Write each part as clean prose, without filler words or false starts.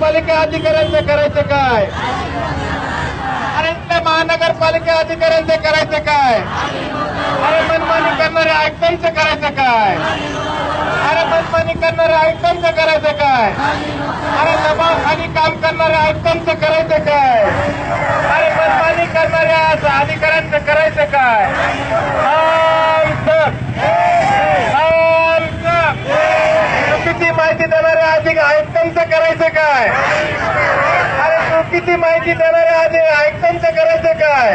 महानगरपालिका अधिकाऱ्यांचं करायचं काय? अरे इथल्या महानगरपालिका अधिकाऱ्यांचं करायचं काय? अरे मनमानी करणाऱ्या आयुक्तांचं करायचं काय? अरे मनमानी करणाऱ्या आयुक्तांचं करायचं काय? अरे दबावखाली काम करणाऱ्या आयुक्तांचं करायचं काय? अरे मनमानी करणाऱ्या अधिकाऱ्यांचं करायचं काय? चुकीची माहिती देणाऱ्या आयुक्तांचं करायचं काय? अरे चुकीची माहिती देणाऱ्या आयुक्तांचं करायचं काय?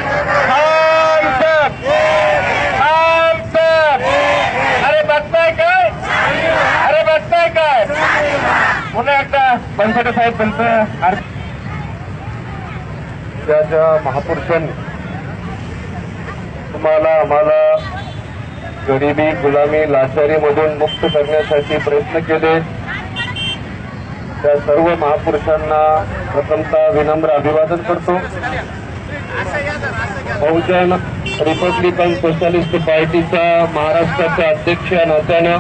अरे बघताय काय? अरे बघताय काय? पुन्हा एकदा बनसोडे साहेब त्यांचं त्याच्या महापुरुषांनी तुम्हाला आम्हाला गरिबी गुलामी लाचारीमधून मुक्त करण्यासाठी प्रयत्न केले त्या सर्व महापुरुषांना प्रथमतः विनम्र अभिवादन करतो। बहुजन रिपब्लिकन सोशलिस्ट पार्टीचा महाराष्ट्राचे अध्यक्ष या नात्यानं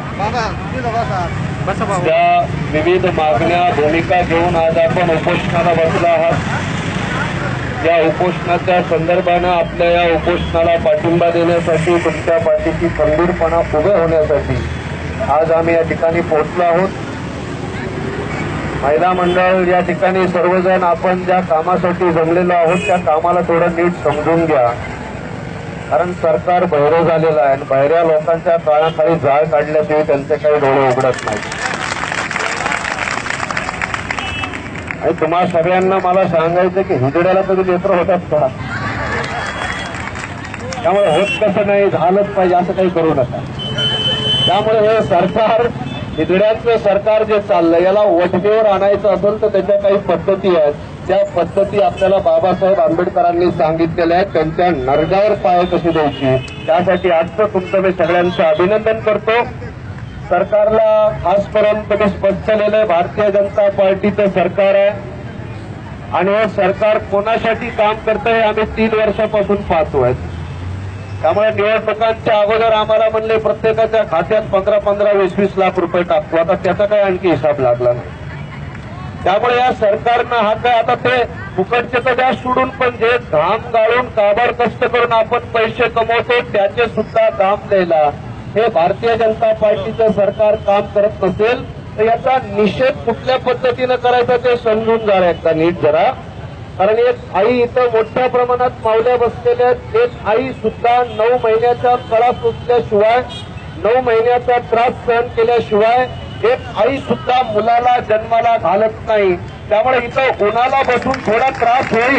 त्या विविध मागण्या भूमिका घेऊन आज आपण उपोषणाला बसला आहात। या उपोषणाच्या संदर्भानं आपल्या या उपोषणाला पाठिंबा देण्यासाठी तुमच्या पाठीशी खंबीरपणा उभे होण्यासाठी आज आम्ही या ठिकाणी पोहोचलो आहोत। महिला मंडळ या ठिकाणी सर्वजण आपण ज्या कामासाठी जमलेलो आहोत त्या कामाला थोडं नीट समजून घ्या, कारण सरकार बहिरं झालेलं आहे आणि बहिऱ्या लोकांच्या कानाखाली जाळ काढल्याशिवाय त्यांचे काही डोळे उघडत नाहीत। आणि तुम्हा सगळ्यांना मला सांगायचं की हिजड्याला कधी लेकरं होतात का? त्यामुळे होत कसं नाही, झालंच पाहिजे असं काही करू नका। त्यामुळे हे सरकार हिजड्यांचं सरकार जे चाललंय याला वटकेवर आणायचं असेल तर त्याच्या काही पद्धती आहेत। त्या पद्धती आपल्याला बाबासाहेब आंबेडकरांनी सांगितलेल्या आहेत, त्यांच्या नरकावर पाय कशी द्यायची त्यासाठी आजचं तुमचं मी सगळ्यांचं अभिनंदन करतो। सरकारला खास करून तुम्ही स्पष्ट केलेलं भारतीय जनता पार्टीचं सरकार आहे आणि हे सरकार कोणासाठी काम करतं हे आम्ही 3 वर्षापासून पाहतोय। त्यामुळे निवडणुकांच्या अगोदर आम्हाला म्हणले प्रत्येकाच्या खात्यात 15-15, 20-20 लाख रुपये टाकतो, आता त्याचा काही आणखी हिसाब लागला नाही। त्यामुळे या सरकारनं हा काय आता ते फुकटचे तर द्या सोडून, पण जे घाम गाळून काबाड कष्ट करून आपण पैसे कमवतो त्याचे सुद्धा दाम द्यायला हे भारतीय जनता पार्टीचं सरकार काम करत नसेल तर याचा निषेध कुठल्या पद्धतीनं करायचा ते समजून जा एकदा नीट जरा। कारण एक आई इथं मोठ्या प्रमाणात मावल्या बसलेल्या आहेत। एक आई सुद्धा 9 महिन्याचा कळा सोसल्याशिवाय 9 महिन्याचा त्रास सहन केल्याशिवाय एक आई सुद्धा मुलाला जन्माला घालत नाही। त्यामुळे इथं उन्हाला बसून थोडा त्रास होईल,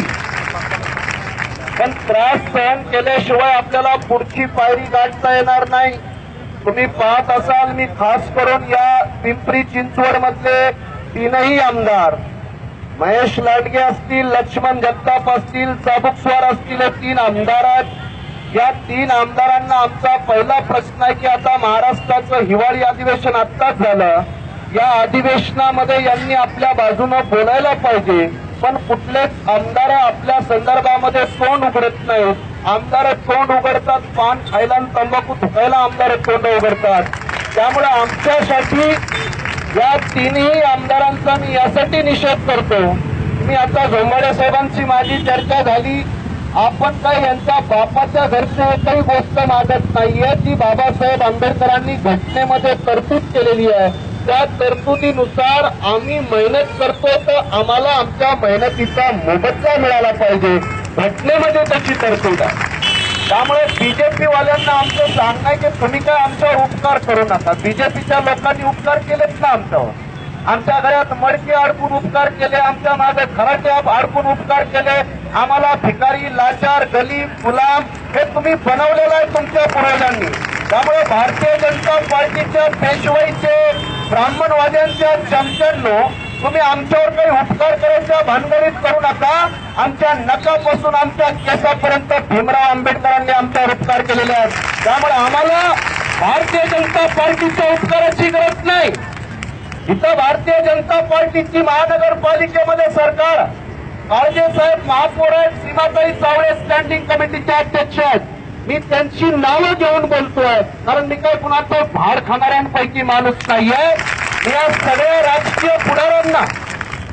पण त्रास सहन केल्याशिवाय आपल्याला पुढची पायरी गाठता येणार नाही। तुम्ही पाहत असाल, मी खास करून या पिंपरी चिंचवड मधले 3ही आमदार महेश लांडगे असतील, लक्ष्मण जगताप असतील, चाबुकस्वार असतील, 3 आमदार आहेत। या 3 आमदारांना आमचा पहिला प्रश्न आहे की आता महाराष्ट्राचं हिवाळी अधिवेशन आत्ताच झालं, या अधिवेशनामध्ये यांनी आपल्या बाजूनं बोलायला पाहिजे, पण कुठलेच आमदार आपल्या संदर्भामध्ये तोंड उघडत नाहीत। आमदार तोंड उघडतात पान खायला आणि तंबाखू थुकायला आमदार तोंड उघडतात। त्यामुळे आमच्यासाठी या 3ही आमदारांचा मी यासाठी निषेध करतो। मी आता झोंबाडे साहेबांची माझी चर्चा झाली, आपण काही यांच्या बापाच्या घरची एकही गोष्ट मागत नाहीये, ती बाबासाहेब आंबेडकरांनी घटनेमध्ये तरतूद केलेली आहे। त्या तरतुदीनुसार आम्ही मेहनत करतो तर आम्हाला आमच्या मेहनतीचा मोबदला मिळाला पाहिजे, घटनेमध्ये त्याची तरतूद आहे। त्यामुळे बीजेपी वाल्यांना आमचं सांगणं आहे की तुम्ही काय आमच्यावर उपकार करू नका। बीजेपीच्या लोकांनी उपकार केलेत ना आमच्यावर, आमच्या घरात मडके अडकून उपकार केले, आमच्या मागे खराटे अडकून उपकार केले, आम्हाला भिकारी लाचार गरीब गुलाम हे तुम्ही बनवलेलं आहे तुमच्या पूर्वजांनी। त्यामुळे भारतीय जनता पार्टीच्या पेशवाईचे ब्राह्मणवाद्यांच्या चमच्यांनो तुम्ही आमच्यावर काही उपकार करायच्या भानगडीत करू नका। आमच्या नकापासून आमच्या केसापर्यंत भीमराव आंबेडकरांनी आमच्यावर उपकार केलेले आहेत। त्यामुळे आम्हाला भारतीय जनता पार्टीच्या उपकाराची गरज नाही। इथं भारतीय जनता पार्टीची महानगरपालिकेमध्ये सरकार काळजे साहेब महापौर आहेत, सीमाताई चावळे स्टँडिंग कमिटीचे अध्यक्ष आहेत। मी त्यांची नावं घेऊन बोलतोय, कारण मी काही कुणाचं भाड खाणाऱ्यांपैकी माणूस नाहीये। या सगळ्या राजकीय पुढाऱ्यांना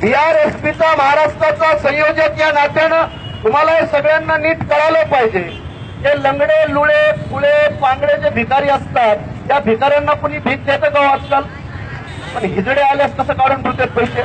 BRSPचा महाराष्ट्राचा संयोजक या नात्यानं तुम्हाला हे सगळ्यांना नीट कळालं पाहिजे. हे लंगडे लुळे पुळे पांगडे जे भिकारी असतात त्या भिकाऱ्यांना कुणी भीक देतं का आजकाल? पण हिजडे आल्यास कसं काढून ठेवतात पैसे?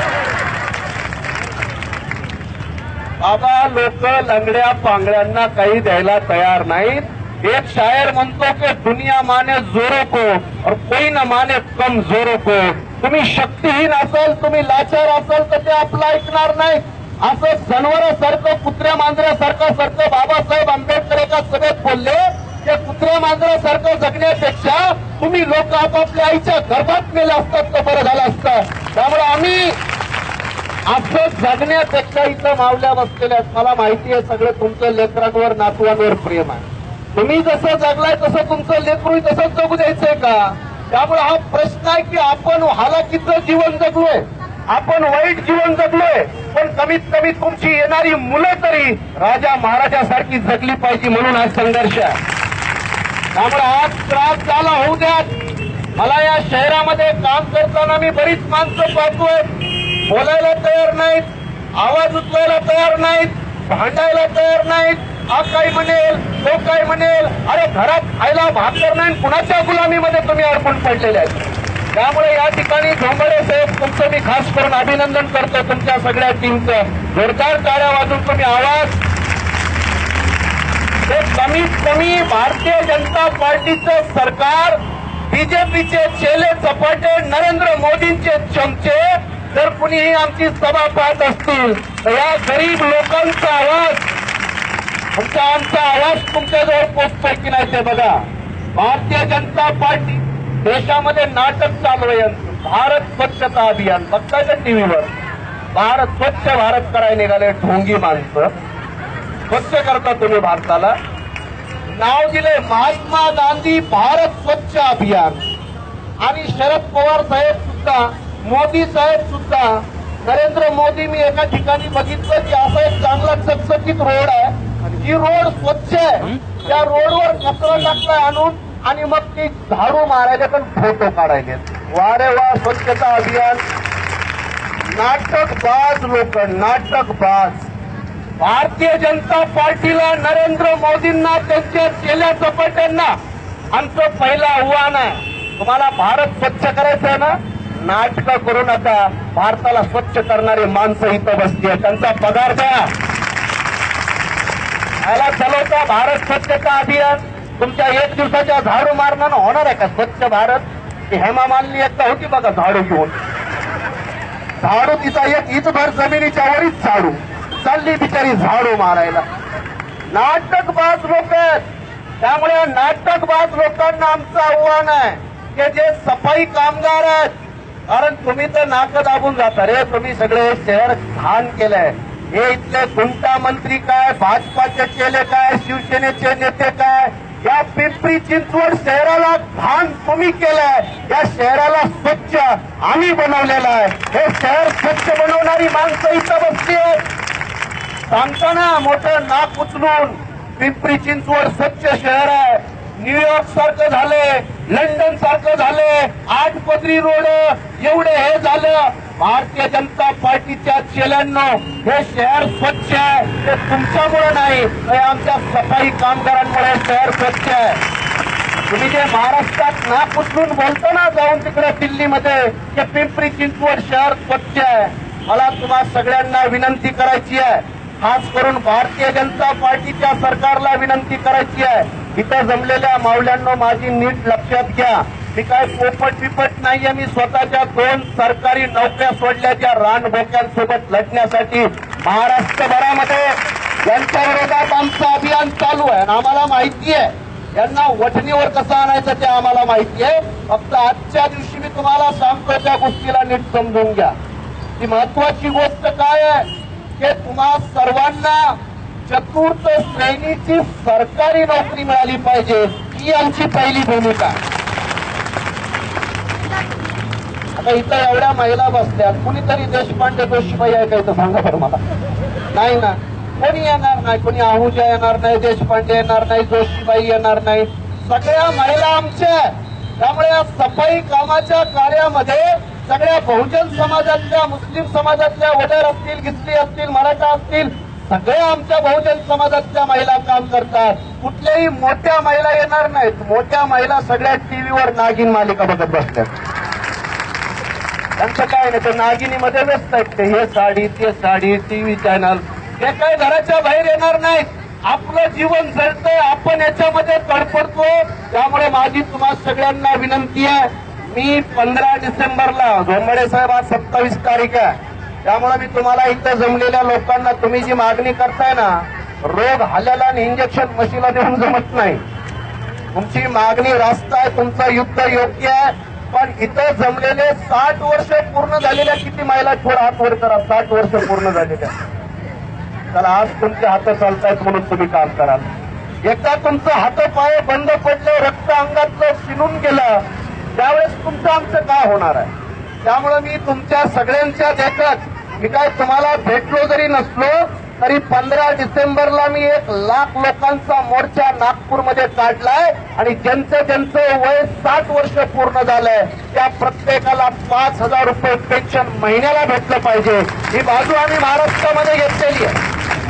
बाबा लोक लंगड्या पांगड्यांना काही द्यायला तयार नाहीत. एक शायर म्हणतो की दुनिया माने जोरो को और कोई न माने कमजोरो को. तुम्ही शक्तीहीन असाल तुम्ही लाचार असाल तर ते आपलं ऐकणार नाही. असं जनावरासारखं कुत्र्या मांजऱ्यासारखं बाबासाहेब आंबेडकर एका सभेत बोलले की कुत्र्या मांजऱ्यासारखं जगण्यापेक्षा तुम्ही लोक आपापल्या आईच्या गर्भात मेले असतात तर बरं झालं असतं. त्यामुळे आम्ही असं जगण्यापेक्षा इथं मावल्या बसलेल्या मला माहिती आहे सगळं तुमचं लेकरांवर नातवांवर प्रेम आहे. तुम्ही जसं जगलाय तसं तुमचं लेकरू तसंच जगू द्यायचंय का? त्यामुळे हा प्रश्न आहे की आपण हालाकीचं जीवन जगलोय आपण वाईट जीवन जगलोय पण कमीत कमी तुमची येणारी मुलं तरी राजा महाराजासारखी जगली पाहिजे म्हणून हा संघर्ष आहे. त्यामुळे आज त्रास झाला होऊ द्या. मला या शहरामध्ये काम करताना मी बरीच माणसं पाहतोय बोलायला तयार नाहीत आवाज उचलायला तयार नाहीत भांडायला तयार नाहीत. हा काय म्हणेल तो काय म्हणेल. अरे घरात खायला भाकर नाही कुणाच्या गुलामीमध्ये तुम्ही अडकून पडलेले आहेत. त्यामुळे या ठिकाणी झोंबडे साहेब तुमचं मी खास करून अभिनंदन करतो. तुमच्या सगळ्या टीमचं जोरदार टाळ्या वाजून तुम्ही आवाज ते कमीत कमी भारतीय जनता पार्टीचं सरकार बीजेपीचे चेले चपाटे नरेंद्र मोदींचे चमचे जर कुणीही आमची सभा पाहत असतील तर या गरीब लोकांचा आवाज आमचा आवाज तुमच्याजवळ पोचतोय की नाही ते बघा. भारतीय जनता पार्टी देशामध्ये नाटक चालू आहे भारत स्वच्छता अभियान बघताय का टीव्हीवर. भारत स्वच्छ भारत करायला निघाले ढोंगी माणसं. स्वच्छ करता तुम्ही भारताला. नाव दिले महात्मा गांधी भारत स्वच्छ अभियान. आणि शरद पवार साहेब सुद्धा मोदी साहेब सुद्धा नरेंद्र मोदी मी एका ठिकाणी बघितलं की असा एक चांगला चकचकीत रोड आहे जी रोड स्वच्छ आहे त्या रोडवर कचरा टाकलाय आणून आणि मग ती झाडू मारायला पण फोटो काढायले. वारे वा स्वच्छता अभियान. नाटकबाज लोक नाटकबाज. भारतीय जनता पार्टीला नरेंद्र मोदींना त्यांच्या चेल्या चपाट्यांना आमचं पहिलं आव्हान आहे तुम्हाला भारत स्वच्छ करायचं आहे ना नाटकं करू नका. भारताला स्वच्छ करणारे माणसं इथं बसते त्यांचा पगार द्या. याला चालवता भारत स्वच्छता अभियान. तुमच्या एक दिवसाच्या झाडू मारण्यानं होणार आहे का स्वच्छ भारत? हेमा मालिनी एकदा होती बघा झाडू घेऊन झाडू तिचा एक इंचभर जमिनीच्या वरीच झाडू चालली बिचारी झाडू मारायला. नाटकबाज लोक आहेत. त्यामुळे नाटकबाज लोकांना आमचं आव्हान आहे की जे सफाई कामगार आहेत कारण तुम्ही तर नाक दाबून जाता रे. तुम्ही सगळे शहर घाण केलंय. हे इथले गुंटा मंत्री काय भाजपाचे चेले काय शिवसेनेचे नेते काय या पिंपरी चिंचवड शहराला घाण तुम्ही केलंय. या शहराला स्वच्छ आम्ही बनवलेलं आहे. हे शहर स्वच्छ बनवणारी माणसं इथं बसली आहेत. सांगताना मोठं नाक उचलून पिंपरी चिंचवड स्वच्छ शहर आहे. न्यूयॉर्क सारखं झालंय लंडन सारखं झालंय 8 पदरी रोड एवढे हे झालं. भारतीय जनता पार्टीच्या चेल्यांनो हे शहर स्वच्छ आहे ते तुमच्यामुळे नाही हे आमच्या सफाई कामगारांमुळे शहर स्वच्छ आहे. तुम्ही जे महाराष्ट्रात नाक उचलून बोलतो ना जाऊन तिकडे दिल्लीमध्ये की पिंपरी चिंचवड शहर स्वच्छ आहे. मला तुम्हा सगळ्यांना विनंती करायची आहे खास करून भारतीय जनता पार्टीच्या सरकारला विनंती करायची आहे. इथं जमलेल्या मावल्यांनो माझी नीट लक्षात घ्या. मी काय पोपट बिपट नाहीये. मी स्वतःच्या 2 सरकारी नोकऱ्या सोडल्या त्या रानभोक्यांसोबत लढण्यासाठी महाराष्ट्रभरामध्ये यांच्या विरोधात आमचं अभियान चालू आहे. आम्हाला माहिती आहे यांना वठणीवर कसं आणायचं ते आम्हाला माहिती आहे. फक्त आजच्या दिवशी मी तुम्हाला सांगतो त्या गोष्टीला नीट समजून घ्या. ही महत्वाची गोष्ट काय आहे की तुम्हा सर्वांना चतुर्थ श्रेणीची सरकारी नोकरी मिळाली पाहिजे ही आमची पहिली भूमिका आहे. आता इथं एवढ्या महिला बसल्यात कुणीतरी देशपांडे जोशीबाई आहे का इथं सांगा बरं मला. नाही ना कोणी येणार नाही. कोणी आहुजा येणार नाही देशपांडे येणार नाही जोशीबाई येणार नाही. सगळ्या महिला आमच्या. त्यामुळे या सफाई कामाच्या कार्यामध्ये सगळ्या बहुजन समाजातल्या, मुस्लिम समाजातल्या, वडार असतील, गिसली असतील, मराठा असतील, सगळ्या आमच्या बहुजन समाजातल्या महिला काम करतात. कुठल्याही मोठ्या महिला येणार नाहीत. मोठ्या महिला सगळ्या टीव्हीवर नागिन मालिका बघत बसतात. त्यांचं काय नाही, ते नागिनीमध्ये व्यस्त आहेत. ते हे साडी, ते साडी, टीव्ही चॅनल, हे काय घराच्या बाहेर येणार नाहीत. आपलं जीवन जळतंय, आपण याच्यामध्ये तडफडतो. त्यामुळे माझी तुम्हा सगळ्यांना विनंती आहे, मी 15 डिसेंबरला, झोंबडे साहेब आज 27 तारीख आहे, त्यामुळे मी तुम्हाला इथं जमलेल्या लोकांना, तुम्ही जी मागणी करताय ना, रोग हाल्याला आणि इंजेक्शन मशीला देऊन जमत नाही. तुमची मागणी रास्त आहे, तुमचं युद्ध योग्य आहे, पण इथं जमलेले 60 वर्ष पूर्ण झालेल्या किती महिला, थोडा हात वर करा, 60 वर्ष पूर्ण झालेल्या. तर आज तुमचे हात चालतायत म्हणून तुम्ही काम कराल. एकदा तुमचं हातपाय बंद पडलं, रक्त अंगातलं शिनून गेलं, त्यावेळेस तुमचं आमचं काय होणार आहे. त्यामुळे मी तुमच्या सगळ्यांच्या देखत, मी काय तुम्हाला भेटलो जरी नसलो तरी 15 डिसेंबरला मी 1 लाख लोकांचा मोर्चा नागपूरमध्ये काढलाय आणि ज्यांचं वय 60 वर्ष पूर्ण झालंय त्या प्रत्येकाला 5,000 रुपये पेन्शन महिन्याला भेटलं पाहिजे. ही बाजू आम्ही महाराष्ट्रामध्ये घेतलेली आहे.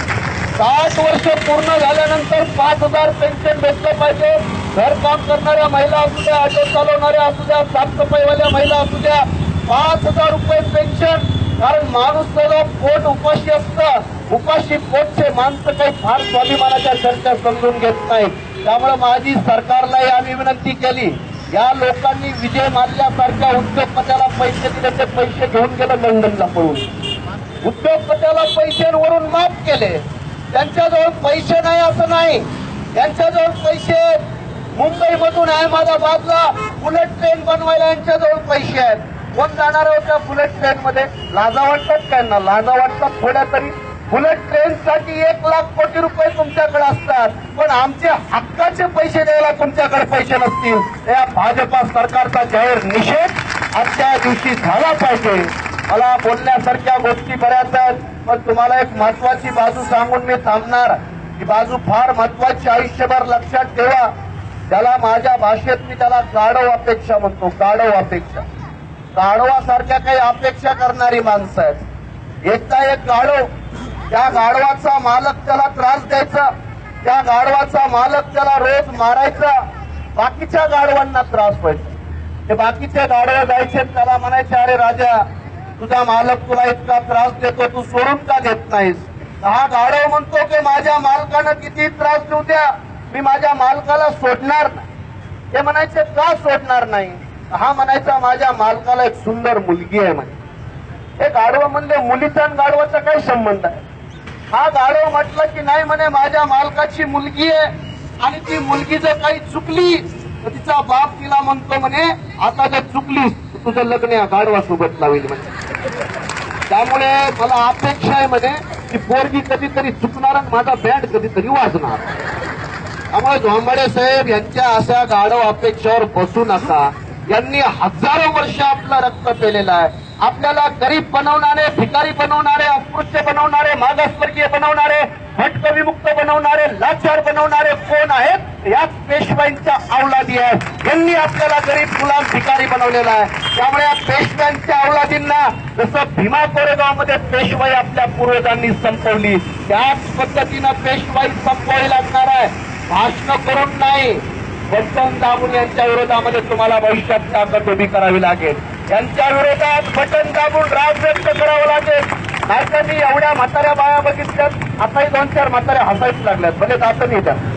60 वर्ष पूर्ण झाल्यानंतर 5,000 पेन्शन भेटलं पाहिजे. घरकाम करणाऱ्या महिला असू द्या, ऑटो चालवणाऱ्या असू द्या, साफसफाईवाल्या महिला असू द्या, 5,000 रुपये पेन्शन. कारण माणूस सगळं पोट उपाशी असतं, उपाशी पोटचे माणसं काही फार स्वाभिमानाच्या चर्चा समजून घेत नाहीत. त्यामुळे माझी सरकारलाही आम्ही विनंती केली, या लोकांनी विजय माल्यासारख्या उद्योगपत्याला पैसे दिले, ते पैसे घेऊन गेलं लंडनला पळून. उद्योगपत्याला पैशांवरून माफ केले. त्यांच्याजवळ पैसे नाही असं नाही, त्यांच्याजवळ पैसे मुंबईमधून अहमदाबादला बुलेट ट्रेन बनवायला यांच्याजवळ पैसे आहेत. कोण जाणार होत्या बुलेट ट्रेनमध्ये? लाजा वाटतात काय ना? लाजा वाटतात थोड्या तरी. बुलेट ट्रेनसाठी 1 लाख कोटी रुपये तुमच्याकडे असतात, पण आमचे हक्काचे पैसे द्यायला तुमच्याकडे पैसे नसतील. या भाजपा सरकारचा जाहीर निषेध आजच्या दिवशी झाला पाहिजे. मला बोलण्यासारख्या गोष्टी बऱ्याच आहेत, पण तुम्हाला एक महत्वाची बाजू सांगून मी थांबणार. ही बाजू फार महत्वाची, आयुष्यभर लक्षात ठेवा. त्याला माझ्या भाषेत मी त्याला गाढव अपेक्षा म्हणतो. गाढव अपेक्षा, गाढवासारख्या काही अपेक्षा करणारी माणसं आहेत. एकदा एक गाढव, त्या गाढवाचा मालक त्याला त्रास द्यायचा, त्या गाढवाचा मालक त्याला रोज मारायचा, बाकीच्या गाढवांना त्रास व्हायचा. ते बाकीचे गाढव जायचे, त्याला म्हणायचे, अरे राजा, तुझा मालक तुला इतका त्रास देतो, तू सोडून का देत नाहीस? हा गाढव म्हणतो की माझ्या मालकानं किती त्रास देऊ द्या, मी माझ्या मालकाला सोडणार नाही. ते म्हणायचे, का सोडणार नाही? हा म्हणायचा, माझ्या मालकाला एक सुंदर मुलगी आहे म्हणे. हे गाढव म्हणले, मुलीचा आणि गाढवाचा काय संबंध आहे? हा गाढव म्हटलं की नाही म्हणे, माझ्या मालकाची मुलगी आहे आणि ती मुलगी जर काही चुकली तर तिचा बाप तिला म्हणतो म्हणे, आता जर चुकलीस तर तुझं लग्न या गाढवासोबत लावेल म्हणे. त्यामुळे मला अपेक्षा आहे म्हणे की पोरगी कधीतरी चुकणार आणि माझा बँड कधीतरी वाजणार. त्यामुळे झोंबडे साहेब यांच्या अशा गाढव अपेक्षावर बसू नका. यांनी हजारो वर्ष आपलं रक्त पेलेलं आहे. आपल्याला गरीब बनवणारे, भिकारी बनवणारे, अस्पृश्य बनवणारे, मागासवर्गीय बनवणारे, भटक विमुक्त बनवणारे, लाचार बनवणारे कोण आहेत? याच पेशव्यांच्या अवलादी आहेत. यांनी आपल्याला गरीब, गुलाम, भिकारी बनवलेला आहे. त्यामुळे या पेशव्यांच्या अवलादींना जसं भीमा कोरेगावमध्ये पेशवाई आपल्या पूर्वजांनी संपवली, त्याच पद्धतीनं पेशवाई संपवावी लागणार आहे. भाषण करून नाही, बटन दाबून यांच्या विरोधामध्ये तुम्हाला भविष्यात ताकद उभी करावी लागेल. यांच्या विरोधात बटन दाबून राग व्यक्त करावं लागेल. नाहीतर मी एवढ्या म्हाताऱ्या बाया बघितल्यात, आताही 2-4 म्हाताऱ्या हसायच लागल्यात, भले दातं नाही त्यात.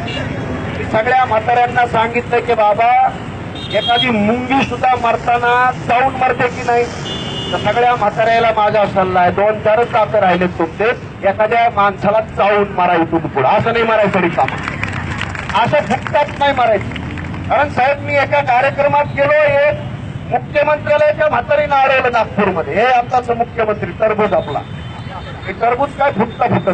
मी सगळ्या म्हाताऱ्यांना सांगितलं की बाबा, एखादी मुंगी सुद्धा मरताना चावून मरते की नाही? तर सगळ्या म्हाताऱ्याला माझा सल्ला आहे, 2-4च दातं राहिलेत तुमचे, एखाद्या माणसाला चावून मारा इथून पुढे. असं नाही मारायचं रिकामा, असं फुकटात नाही मारायचं. कारण साहेब, मी एका कार्यक्रमात गेलो, एक मुख्यमंत्र्यालयाच्या म्हातारीनं अडवलं नागपूरमध्ये. हे आताच मुख्यमंत्री टरबूज आपला, हे टरबूज काय फुटत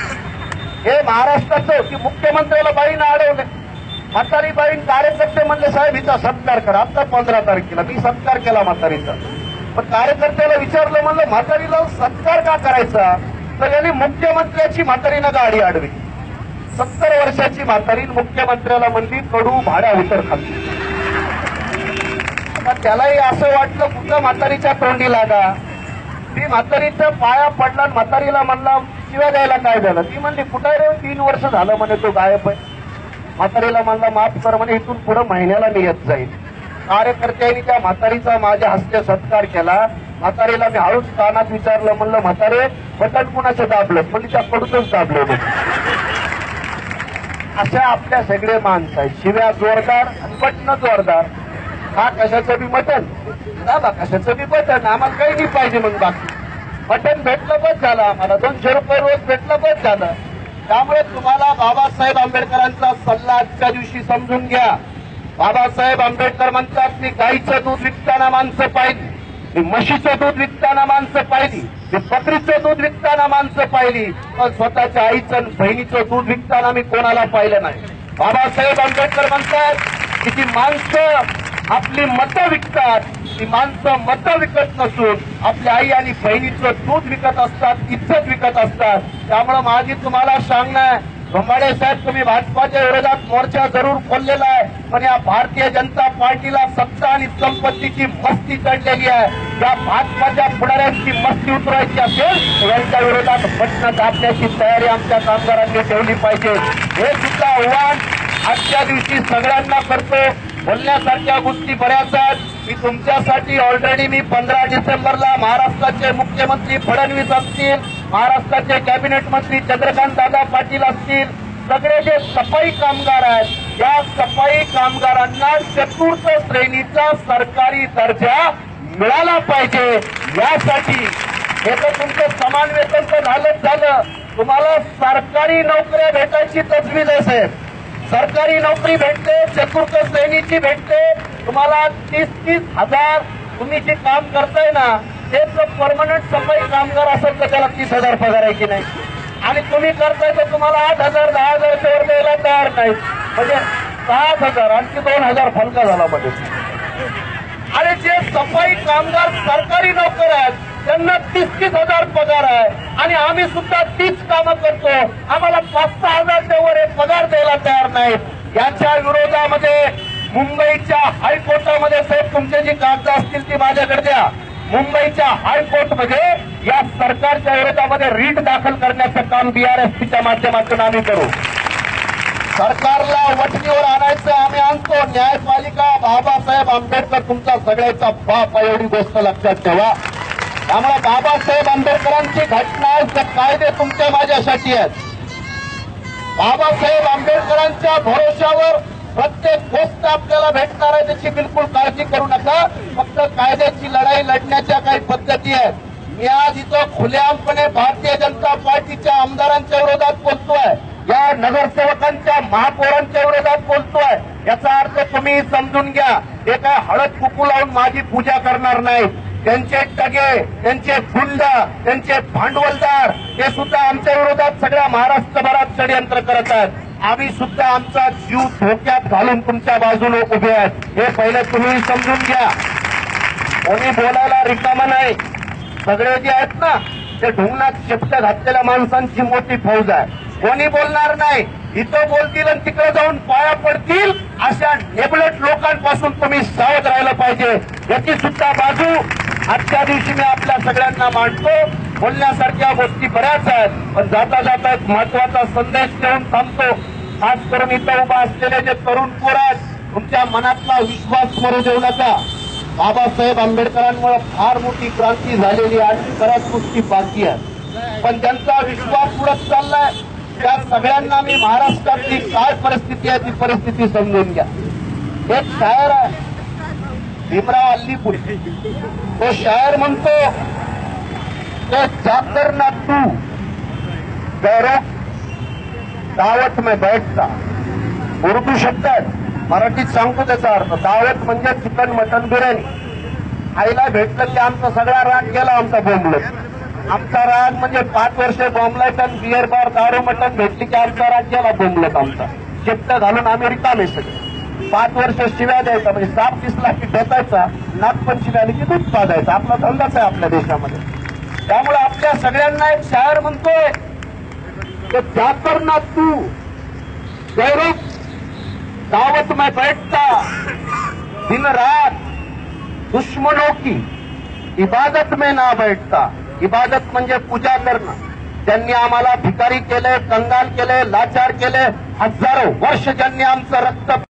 हे महाराष्ट्राचं, की मुख्यमंत्र्याला बाईनं अडवलं. म्हातारी बाईन कार्यकर्ते म्हणले, साहेब हिचा सत्कार करा. आता 15 तारखेला मी सत्कार केला म्हातारीचा. पण कार्यकर्त्याला विचारलं, म्हणलं म्हातारीला सत्कार का करायचा? तर यांनी मुख्यमंत्र्याची म्हातारीनं गाडी अडवी. 70 वर्षाची म्हातारी मुख्यमंत्र्याला म्हणली, कडू भाड्या उतर खाली. पण त्यालाही असं वाटलं कुठं म्हातारीच्या तोंडी लागा. ती म्हातारीच्या पाया पडला, म्हातारीला म्हणला शिव्या द्यायला काय झालं. ती म्हणली कुठं रे, 3 वर्ष झालं म्हणे तो गायब आहे. म्हातारीला म्हणला माफ कर म्हणे, इथून पुढे महिन्याला मी येत जाईल. कार्यकर्त्यांनी त्या म्हातारीचा माझ्या हस्ते सत्कार केला. म्हातारीला मी हळूच कानात विचारलं, म्हणलं म्हातारे बटन कुणाचं दाबलं, म्हणजे त्या कडूनच दाबलं. अशा आपल्या सगळे माणसं आहेत, शिव्या जोरदार आणि बटन जोरदार. हा कशाचं बी मटन दाबा, कशाचं बी बटन, आम्हाला काही नाही पाहिजे. मग बाकी बटन भेटलं बस झालं, आम्हाला 200 रुपये रोज भेटलं बस झालं. त्यामुळे तुम्हाला बाबासाहेब आंबेडकरांचा सल्ला आजच्या दिवशी समजून घ्या. बाबासाहेब आंबेडकर म्हणतात मी गाईचं दूध विकताना माणसं पाहिली, मी म्हशीचं दूध विकताना माणसं पाहिली, मी बकरीचं दूध विकताना माणसं पाहिली, पण स्वतःच्या आईचं आणि बहिणीचं दूध विकताना मी कोणाला पाहिलं नाही. बाबासाहेब आंबेडकर म्हणतात की ती माणसं आपली मतं विकतात, ती माणसं मतं विकत नसून आपल्या आई आणि बहिणीचं दूध विकत असतात, इज्जत विकत असतात. त्यामुळे माझी तुम्हाला सांगणं, खंबाळे साहेब तुम्ही भाजपाच्या विरोधात मोर्चा जरूर खोललेला आहे, पण या भारतीय जनता पार्टीला सत्ता आणि संपत्तीची मस्ती चढलेली आहे. या भाजपाच्या पुढाऱ्यांची मस्ती उतरवायची असेल यांच्या विरोधात बटणं दाबण्याची तयारी आमच्या कामगारांनी ठेवली पाहिजे. हे सुद्धा आव्हान आजच्या दिवशी सगळ्यांना करतो. बोलण्यासारख्या गोष्टी बऱ्याच आहेत. मी तुमच्यासाठी ऑलरेडी मी 15 डिसेंबरला महाराष्ट्राचे मुख्यमंत्री फडणवीस असतील, महाराष्ट्राचे कॅबिनेट मंत्री चंद्रकांत दादा पाटील असतील, सगळे जे सफाई कामगार आहेत, या सफाई कामगारांना 4th श्रेणीचा सरकारी दर्जा मिळाला पाहिजे. यासाठी हे तर तुमचं समान वेतन तर झालंच झालं, तुम्हाला सरकारी नोकऱ्या भेटायची तजवीज असेल. सरकारी नोकरी भेटते, 4th श्रेणीची भेटते तुम्हाला. 30-30 हजार तुम्ही जे काम करताय ना, तेच परमनंट सफाई कामगार असेल तर त्याला 30,000 पगार आहे की नाही, आणि तुम्ही करताय तर तुम्हाला 8,000 10,000 वर द्यायला तयार नाही. म्हणजे 7,000 आणखी 2,000 फलका झाला मध्ये. आणि जे सफाई कामगार सरकारी नोकर आहेत त्यांना 30,000 पगार आहे, आणि आम्ही सुद्धा तीच कामं करतो, आम्हाला 5,000-6,000च्या वर पगार द्यायला तयार नाहीत. याच्या विरोधामध्ये मुंबईच्या हायकोर्टामध्ये साहेब तुमचे जी कागद असतील ती माझ्याकडे द्या. मुंबईच्या हायकोर्टमध्ये या सरकारच्या विरोधामध्ये रीट दाखल करण्याचं काम BRSPच्या माध्यमातून आम्ही करू. सरकारला वठणीवर आणायचं आम्ही आणतो. न्यायपालिका बाबासाहेब आंबेडकर तुमचा सगळ्याचा बाप आहे, एवढी गोष्ट लक्षात ठेवा. त्यामुळे बाबासाहेब आंबेडकरांची घटना ते कायदे तुमच्या माझ्यासाठी आहेत. बाबासाहेब आंबेडकरांच्या भरोशावर प्रत्येक गोष्ट आपल्याला भेटणार आहे, त्याची बिलकुल काळजी करू नका. फक्त कायद्याची लढाई लढण्याच्या काही पद्धती आहेत. मी आज इथं खुलेआमपणे भारतीय जनता पार्टीच्या आमदारांच्या विरोधात बोलतोय, या नगरसेवकांच्या महापौरांच्या विरोधात बोलतोय. याचा अर्थ तुम्ही समजून घ्या, हे काय हळद कुकू लावून माझी पूजा करणार नाही. त्यांचे टगे, त्यांचे गुंड, त्यांचे भांडवलदार हे सुद्धा आमच्या विरोधात सगळ्या महाराष्ट्रभरात षडयंत्र करत आहेत. आम्ही सुद्धा आमचा जीव धोक्यात घालून तुमच्या बाजूने उभे आहेत, हे पहिले तुम्ही समजून घ्या. कोणी बोलायला रिकामा नाही. सगळे जे आहेत ना ते ढुंगणात शेपट्या घातलेल्या माणसांची मोठी फौज आहे. कोणी बोलणार नाही. इथं बोलतील आणि तिकडे जाऊन पाया पडतील, अशा नेबलट लोकांपासून तुम्ही सावध राहिलं पाहिजे. याची सुद्धा बाजू आजच्या दिवशी मी आपल्या सगळ्यांना मांडतो. बोलण्यासारख्या गोष्टी बऱ्याच आहेत, पण जाता जाता एक महत्वाचा संदेश देऊन थांबतो. खास करून इथं उभा असलेले जे तरुण पोर आहेत, तुमच्या मनातला विश्वास मरू देऊ नका. बाबासाहेब आंबेडकरांमुळे फार मोठी क्रांती झालेली आहे आणि बऱ्याच गोष्टी बाकी आहेत, पण त्यांचा विश्वास उडत चाललाय. त्या सगळ्यांना मी महाराष्ट्रातली काय परिस्थिती आहे ती परिस्थिती समजून घ्या. एक शायर आहे भीमराव अल्लीपुरी, तो शायर म्हणतो ते जाकर ना तू गैरों दावत में बैठता. उर्दू शब्द आहे, मराठीत सांगतो त्याचा अर्थ. दावत म्हणजे चिकन मटन बिर्याणी. आईला भेटलं की आमचा सगळा राग गेला, आमचा बोंबलत. आमचा राग म्हणजे 5 वर्ष बॉम्बलायट आणि बिअर बार दारू मटण भेटली की आमचा राग गेला बोंबलत आमचा. शेपट घालून अमेरिका नाही सगळे. 5 वर्ष शिव्या द्यायचा, म्हणजे साप दिसला की ठेचायचा, नागपंचमी आली की दूध पाजायचा. आपला धंदाच आहे आपल्या देशामध्ये. त्यामुळे आपल्या सगळ्यांना एक शायर म्हणतोय की जाकर ना तू गैरों दावत में बैठता दिन रात दुश्मनों की इबादत में ना बैठता, इबादत म्हणजे पूजा करणं. त्यांनी आम्हाला भिकारी केले, कंगाल केले, लाचार केले. हजारो वर्ष ज्यांनी आमचं रक्त